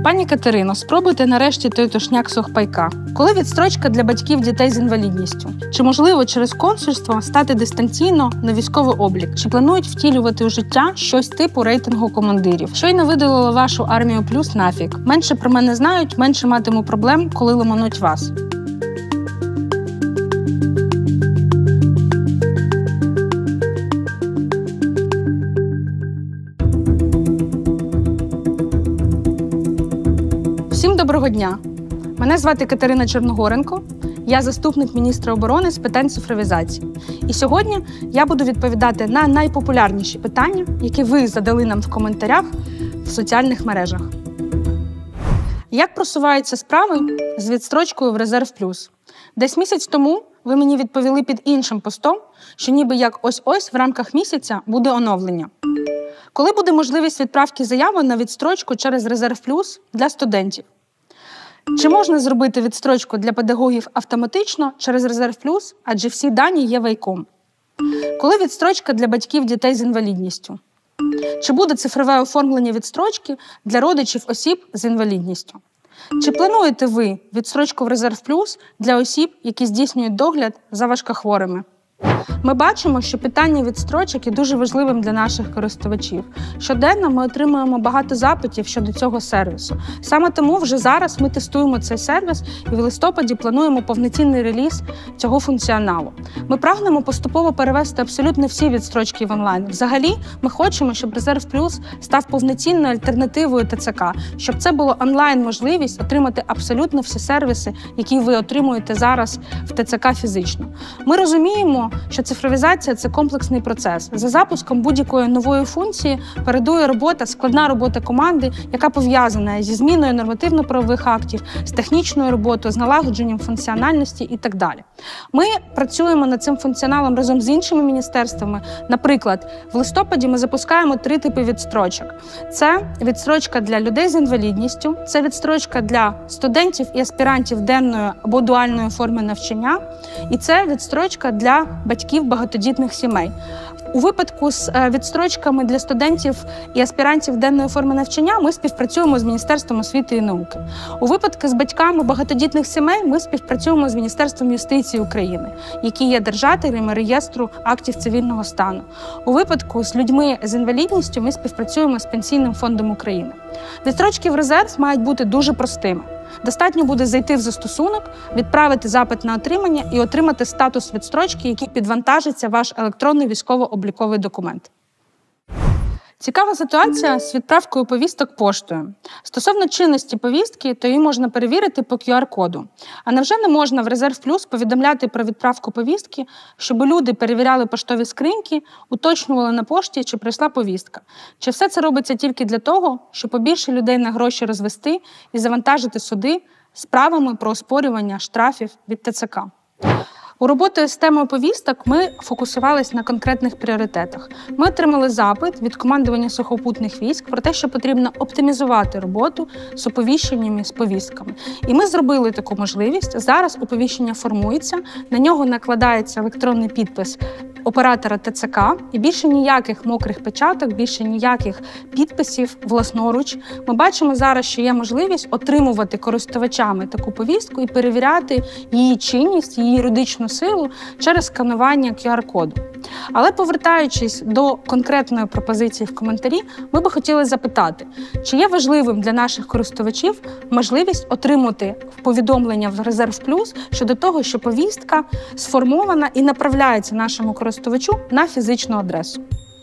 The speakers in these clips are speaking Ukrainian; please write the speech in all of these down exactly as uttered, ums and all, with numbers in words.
Пані Катерино, спробуйте нарешті той тошняк сухпайка. Коли відстрочка для батьків дітей з інвалідністю? Чи можливо через консульство стати дистанційно на військовий облік? Чи планують втілювати у життя щось типу рейтингу командирів? Щойно видалила вашу армію плюс нафіг. Менше про мене знають, менше матиму проблем, коли лимануть вас. Всім доброго дня! Мене звати Катерина Черногоренко, я заступник міністра оборони з питань цифровізації. І сьогодні я буду відповідати на найпопулярніші питання, які ви задали нам в коментарях в соціальних мережах. Як просуваються справи з відстрочкою в Резерв Плюс? Десь місяць тому ви мені відповіли під іншим постом, що ніби як ось-ось в рамках місяця буде оновлення. Коли буде можливість відправки заяви на відстрочку через Резерв Плюс для студентів? Чи можна зробити відстрочку для педагогів автоматично через Резерв Плюс, адже всі дані є вайком? Коли відстрочка для батьків дітей з інвалідністю? Чи буде цифрове оформлення відстрочки для родичів осіб з інвалідністю? Чи плануєте ви відстрочку в Резерв Плюс для осіб, які здійснюють догляд за важкохворими? Ми бачимо, що питання відстрочок є дуже важливим для наших користувачів. Щоденно ми отримуємо багато запитів щодо цього сервісу. Саме тому вже зараз ми тестуємо цей сервіс і в листопаді плануємо повноцінний реліз цього функціоналу. Ми прагнемо поступово перевести абсолютно всі відстрочки в онлайн. Взагалі, ми хочемо, щоб Резерв Плюс став повноцінною альтернативою ТЦК, щоб це було онлайн-можливість отримати абсолютно всі сервіси, які ви отримуєте зараз в ТЦК фізично. Ми розуміємо, що цифровізація – це комплексний процес. За запуском будь-якої нової функції передує робота, складна робота команди, яка пов'язана зі зміною нормативно-правових актів, з технічною роботою, з налагодженням функціональності і так далі. Ми працюємо над цим функціоналом разом з іншими міністерствами. Наприклад, в листопаді ми запускаємо три типи відстрочок. Це відстрочка для людей з інвалідністю, це відстрочка для студентів і аспірантів денної або дуальної форми навчання, і це відстрочка для батьків багатодітних сімей. У випадку з відстрочками для студентів і аспірантів денної форми навчання ми співпрацюємо з Міністерством освіти і науки. У випадку з батьками багатодітних сімей ми співпрацюємо з Міністерством юстиції України, які є держателями реєстру актів цивільного стану. У випадку з людьми з інвалідністю ми співпрацюємо з Пенсійним фондом України. Відстрочки в резерв мають бути дуже простими. Достатньо буде зайти в застосунок, відправити запит на отримання і отримати статус відстрочки, який підвантажиться ваш електронний військово-обліковий документ. Цікава ситуація з відправкою повісток поштою. Стосовно чинності повістки, то її можна перевірити по ку ар-коду. А невже не можна в Резерв Плюс повідомляти про відправку повістки, щоб люди перевіряли поштові скриньки, уточнювали на пошті, чи прийшла повістка? Чи все це робиться тільки для того, щоб побільше людей на гроші розвести і завантажити суди справами про оспорювання штрафів від ТЦК? У роботі з темою повісток ми фокусувалися на конкретних пріоритетах. Ми отримали запит від командування сухопутних військ про те, що потрібно оптимізувати роботу з оповіщеннями, з повістками. І ми зробили таку можливість. Зараз оповіщення формується, на нього накладається електронний підпис оператора ТЦК, і більше ніяких мокрих печаток, більше ніяких підписів власноруч. Ми бачимо зараз, що є можливість отримувати користувачами таку повістку і перевіряти її чинність, її юридичну силу через сканування ку ар-коду. Але повертаючись до конкретної пропозиції в коментарі, ми би хотіли запитати, чи є важливим для наших користувачів можливість отримати повідомлення в Резерв Плюс щодо того, що повістка сформована і направляється нашому користувачу на фізичну адресу.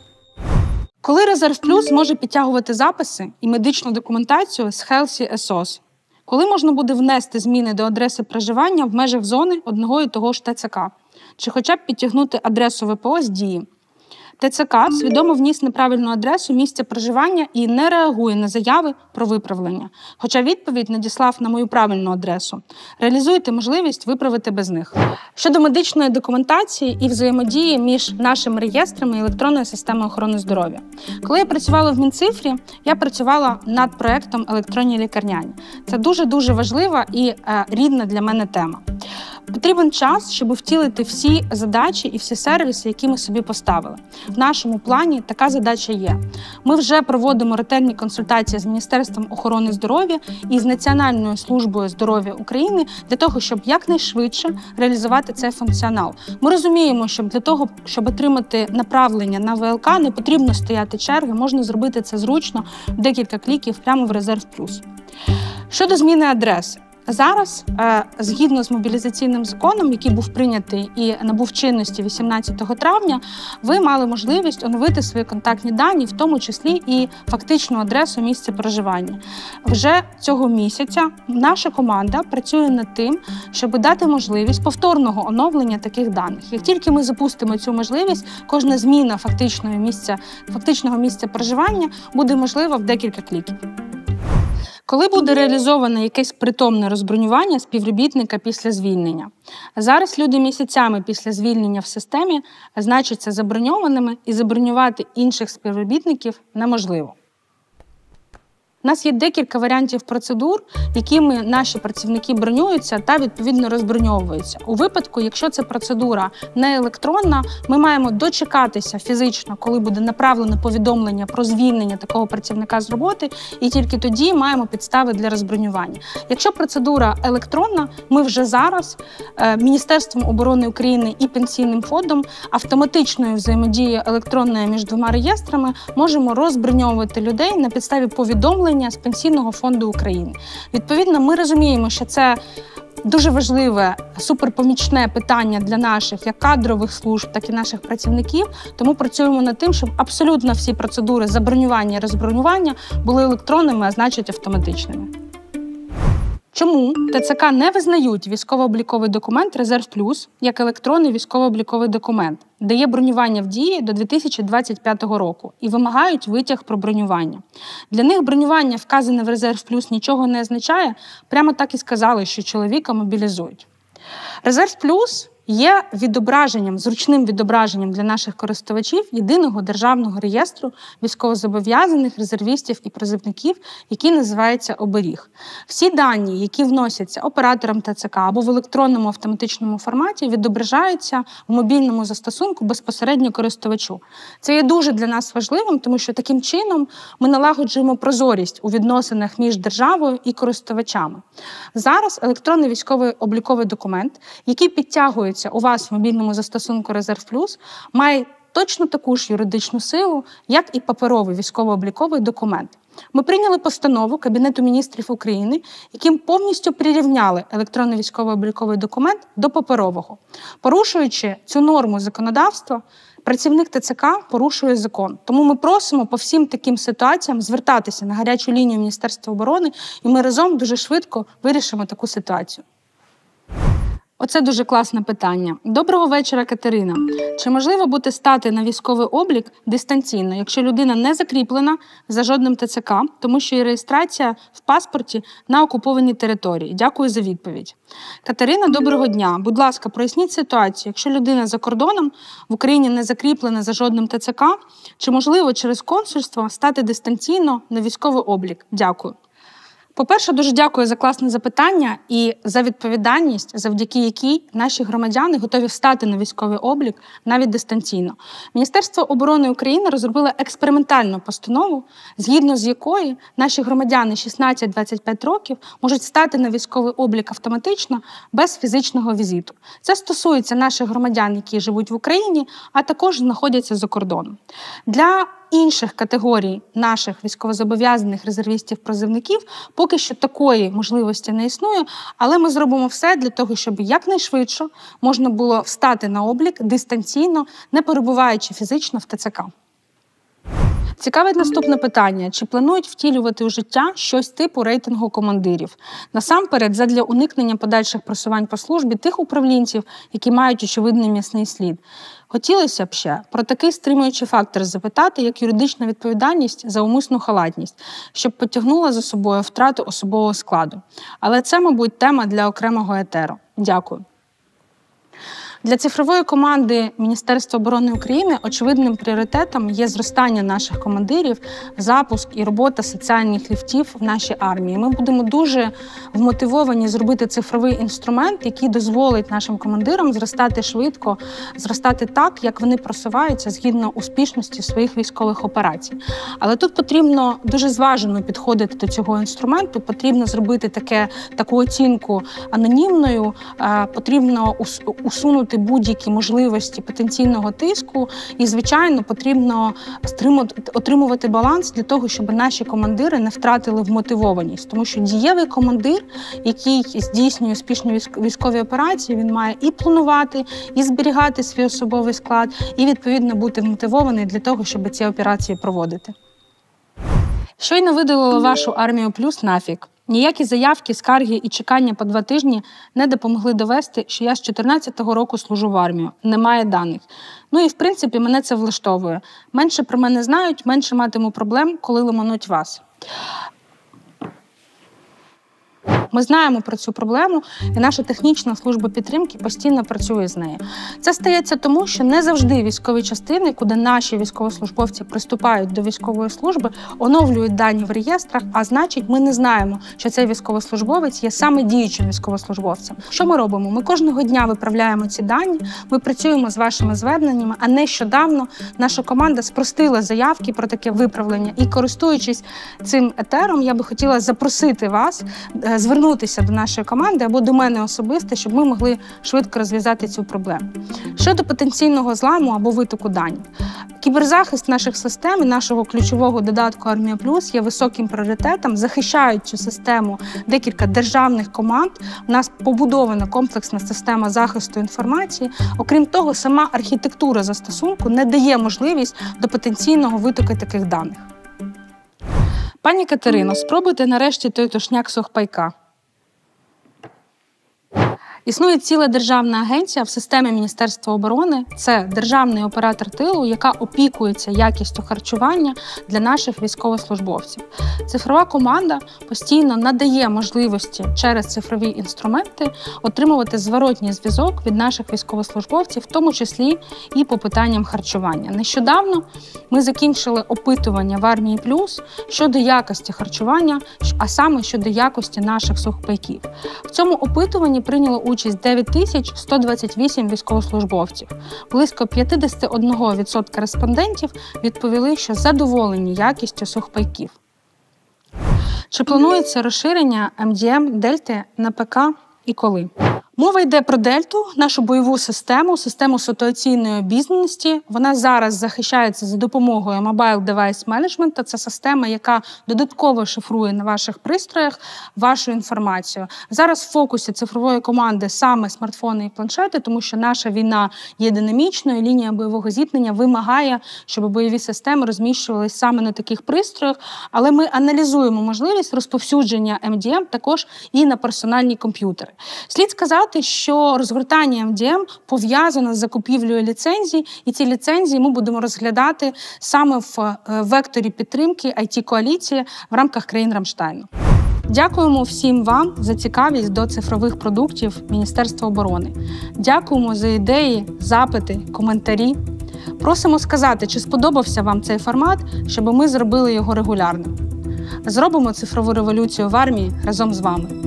Коли Резерв Плюс зможе підтягувати записи і медичну документацію з Healthy ес о ес? Коли можна буде внести зміни до адреси проживання в межах зони одного і того ж ТЦК? Чи хоча б підтягнути адресу ВПО з дії? ТЦК свідомо вніс неправильну адресу місця проживання і не реагує на заяви про виправлення. Хоча відповідь надіслав на мою правильну адресу. Реалізуйте можливість виправити без них. Щодо медичної документації і взаємодії між нашими реєстрами і електронною системою охорони здоров'я. Коли я працювала в Мінцифрі, я працювала над проєктом «Електронні лікарняні». Це дуже-дуже важлива і е, рідна для мене тема. Потрібен час, щоб втілити всі задачі і всі сервіси, які ми собі поставили. В нашому плані така задача є. Ми вже проводимо ретельні консультації з Міністерством охорони здоров'я і з Національною службою здоров'я України для того, щоб якнайшвидше реалізувати цей функціонал. Ми розуміємо, що для того, щоб отримати направлення на ВЛК, не потрібно стояти черги, можна зробити це зручно, в декілька кліків прямо в Резерв Плюс. Щодо зміни адреси. Зараз, згідно з мобілізаційним законом, який був прийнятий і набув чинності вісімнадцятого травня, ви мали можливість оновити свої контактні дані, в тому числі і фактичну адресу місця проживання. Вже цього місяця наша команда працює над тим, щоб дати можливість повторного оновлення таких даних. Як тільки ми запустимо цю можливість, кожна зміна фактичного місця, фактичного місця проживання буде можлива в декілька кліків. Коли буде реалізоване якесь притомне розбронювання співробітника після звільнення? Зараз люди місяцями після звільнення в системі значаться заброньованими, і забронювати інших співробітників неможливо. У нас є декілька варіантів процедур, якими наші працівники бронюються та, відповідно, розброньовуються. У випадку, якщо ця процедура не електронна, ми маємо дочекатися фізично, коли буде направлено повідомлення про звільнення такого працівника з роботи, і тільки тоді маємо підстави для розбронювання. Якщо процедура електронна, ми вже зараз Міністерством оборони України і Пенсійним фондом автоматичною взаємодією електронною між двома реєстрами можемо розброньовувати людей на підставі повідомлення з Пенсійного фонду України. Відповідно, ми розуміємо, що це дуже важливе, суперпомічне питання для наших як кадрових служб, так і наших працівників, тому працюємо над тим, щоб абсолютно всі процедури забронювання і розбронювання були електронними, а значить автоматичними. Чому ТЦК не визнають військово-обліковий документ «Резерв Плюс» як електронний військово-обліковий документ, де є бронювання в дії до дві тисячі двадцять п'ятого року, і вимагають витяг про бронювання? Для них бронювання, вказане в «Резерв Плюс», нічого не означає, прямо так і сказали, що чоловіка мобілізують. «Резерв Плюс» є відображенням, зручним відображенням для наших користувачів єдиного державного реєстру військовозобов'язаних, резервістів і призовників, який називається «Оберіг». Всі дані, які вносяться оператором ТЦК або в електронному автоматичному форматі, відображаються в мобільному застосунку безпосередньо користувачу. Це є дуже для нас важливим, тому що таким чином ми налагоджуємо прозорість у відносинах між державою і користувачами. Зараз електронний військовий обліковий документ, який підтягується у вас в мобільному застосунку «Резерв Плюс», має точно таку ж юридичну силу, як і паперовий військово-обліковий документ. Ми прийняли постанову Кабінету міністрів України, яким повністю прирівняли електронний військово-обліковий документ до паперового. Порушуючи цю норму законодавства, працівник ТЦК порушує закон. Тому ми просимо по всім таким ситуаціям звертатися на гарячу лінію Міністерства оборони, і ми разом дуже швидко вирішимо таку ситуацію. Оце дуже класне питання. Доброго вечора, Катерина. Чи можливо буде стати на військовий облік дистанційно, якщо людина не закріплена за жодним ТЦК, тому що є реєстрація в паспорті на окупованій території? Дякую за відповідь. Катерина, доброго дня. Будь ласка, проясніть ситуацію. Якщо людина за кордоном, в Україні не закріплена за жодним ТЦК, чи можливо через консульство стати дистанційно на військовий облік? Дякую. По-перше, дуже дякую за класне запитання і за відповідальність, завдяки якій наші громадяни готові встати на військовий облік навіть дистанційно. Міністерство оборони України розробило експериментальну постанову, згідно з якої наші громадяни шістнадцять - двадцять п'ять років можуть стати на військовий облік автоматично без фізичного візиту. Це стосується наших громадян, які живуть в Україні, а також знаходяться за кордоном. Для інших категорій наших військовозобов'язаних резервістів-призовників поки що такої можливості не існує, але ми зробимо все для того, щоб якнайшвидше можна було встати на облік дистанційно, не перебуваючи фізично в ТЦК. Цікавить наступне питання. Чи планують втілювати у життя щось типу рейтингу командирів? Насамперед, задля уникнення подальших просувань по службі тих управлінців, які мають очевидний м'ясний слід. Хотілося б ще про такий стримуючий фактор запитати, як юридична відповідальність за умисну халатність, щоб потягнула за собою втрату особового складу. Але це, мабуть, тема для окремого етеру. Дякую. Для цифрової команди Міністерства оборони України очевидним пріоритетом є зростання наших командирів, запуск і робота соціальних ліфтів в нашій армії. Ми будемо дуже вмотивовані зробити цифровий інструмент, який дозволить нашим командирам зростати швидко, зростати так, як вони просуваються згідно успішності своїх військових операцій. Але тут потрібно дуже зважено підходити до цього інструменту, потрібно зробити таке, таку оцінку анонімною, потрібно усунути будь-які можливості потенційного тиску і, звичайно, потрібно отримувати баланс для того, щоб наші командири не втратили вмотивованість. Тому що дієвий командир, який здійснює успішні військові операції, він має і планувати, і зберігати свій особовий склад, і, відповідно, бути вмотивований для того, щоб ці операції проводити. Щойно видалила вашу армію плюс нафіг. Ніякі заявки, скарги і чекання по два тижні не допомогли довести, що я з чотирнадцятого року служу в армію. Немає даних. Ну і, в принципі, мене це влаштовує. Менше про мене знають, менше матиму проблем, коли ломануть вас. Ми знаємо про цю проблему, і наша технічна служба підтримки постійно працює з нею. Це стається тому, що не завжди військові частини, куди наші військовослужбовці приступають до військової служби, оновлюють дані в реєстрах, а значить, ми не знаємо, що цей військовослужбовець є саме діючим військовослужбовцем. Що ми робимо? Ми кожного дня виправляємо ці дані, ми працюємо з вашими зверненнями, а нещодавно наша команда спростила заявки про таке виправлення. І, користуючись цим етером, я би хотіла запросити вас звернутися до нашої команди або до мене особисто, щоб ми могли швидко розв'язати цю проблему. Щодо потенційного зламу або витоку даних. Кіберзахист наших систем і нашого ключового додатку «Армія Плюс» є високим пріоритетом, захищають цю систему декілька державних команд. У нас побудована комплексна система захисту інформації. Окрім того, сама архітектура застосунку не дає можливість до потенційного витоку таких даних. Пані Катерино, спробуйте нарешті той тошняк сухпайка. Існує ціла державна агенція в системі Міністерства оборони. Це державний оператор тилу, яка опікується якістю харчування для наших військовослужбовців. Цифрова команда постійно надає можливості через цифрові інструменти отримувати зворотній зв'язок від наших військовослужбовців, в тому числі і по питанням харчування. Нещодавно ми закінчили опитування в «Армії Плюс» щодо якості харчування, а саме щодо якості наших сухпайків. В цьому опитуванні прийняло участь дев'ять тисяч сто двадцять вісім військовослужбовців. Близько п'ятдесят один відсоток респондентів відповіли, що задоволені якістю сухпайків. Чи планується розширення ем ді ем Дельти на ПК і коли? Мова йде про Дельту, нашу бойову систему, систему ситуаційної обізнаності. Вона зараз захищається за допомогою Mobile Device Management. Це система, яка додатково шифрує на ваших пристроях вашу інформацію. Зараз в фокусі цифрової команди саме смартфони і планшети, тому що наша війна є динамічною, лінія бойового зіткнення вимагає, щоб бойові системи розміщувалися саме на таких пристроях, але ми аналізуємо можливість розповсюдження ем ді ем також і на персональні комп'ютери. Слід сказати, що розгортання ем ді ем пов'язано з закупівлею ліцензій, і ці ліцензії ми будемо розглядати саме в векторі підтримки ай ті-коаліції в рамках країн Рамштайну. Дякуємо всім вам за цікавість до цифрових продуктів Міністерства оборони. Дякуємо за ідеї, запити, коментарі. Просимо сказати, чи сподобався вам цей формат, щоб ми зробили його регулярним. Зробимо цифрову революцію в армії разом з вами.